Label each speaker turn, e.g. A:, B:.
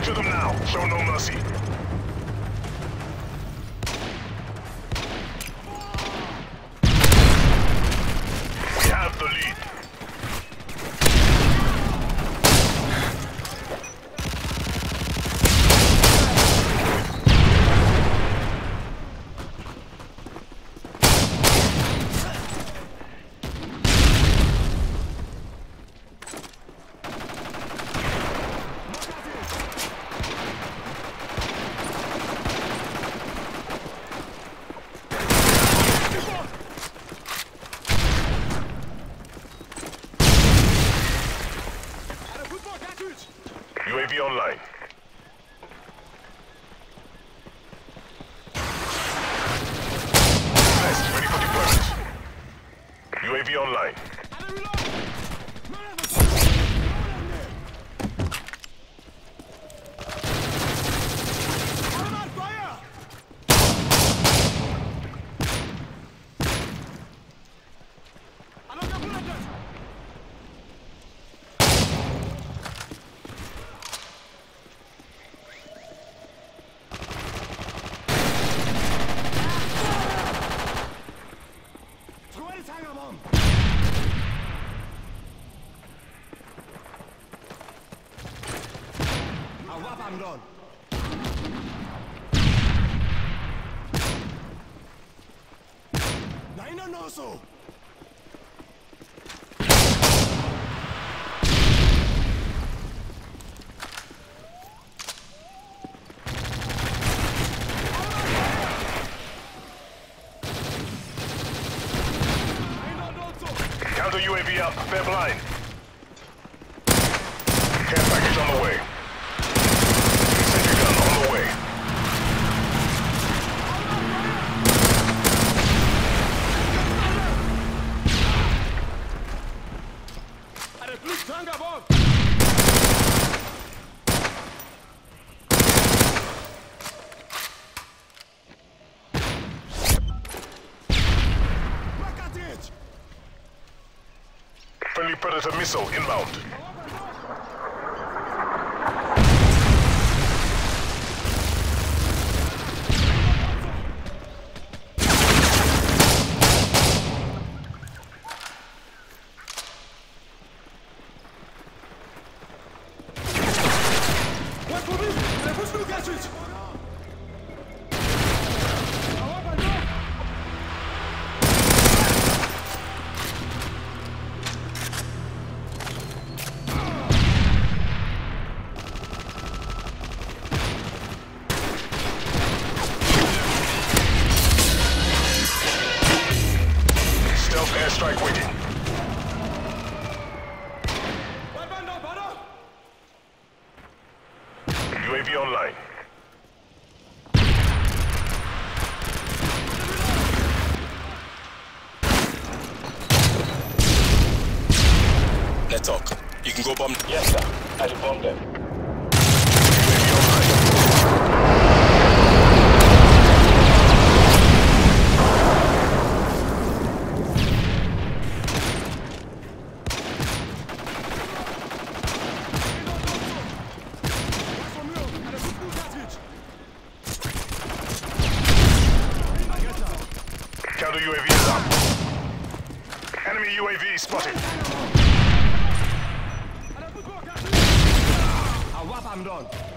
A: Capture them now. Show no mercy. We have the lead. UAV online. Nice, ready for deployment. UAV online.
B: I'm gone. Naina no so.
A: Counter UAV up. They're blind. Care package on the way. Sentry gun on the way.
B: Eine Flugtanker abort!
A: Friendly Predator missile inbound. Airstrike waiting. UAV online.
C: Let's talk. You can go bomb.
A: Yes, sir. I should bomb them. Counter UAV is up. Enemy UAV spotted.
B: I'm done.